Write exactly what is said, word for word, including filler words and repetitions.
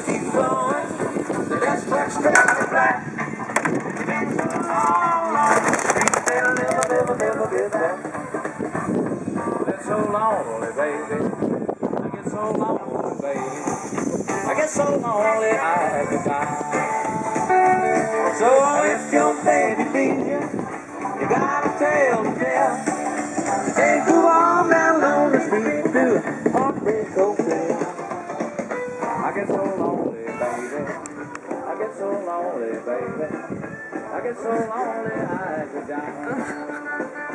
keeps blowing. That truck straight to black. It's been so long, long the streets, they'll never, never, never get back. It's so lonely, baby. I get so lonely, baby. I get so lonely I could die. So if your baby leaves you, you gotta tell the tale. Take you on down lonely street to Heartbreak Hotel. I get so lonely, baby. I get so lonely, baby. I get so lonely I could die.